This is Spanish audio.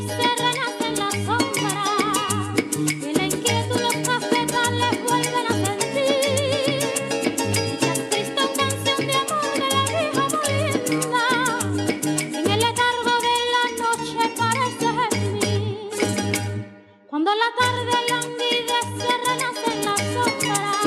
se renace en la sombra y la inquietud los cafetales vuelven a sentir. Dicha triste canción de amor de la vieja molienda, en el letargo de la noche parece gemir. Cuando la tarde languidece renace en la sombra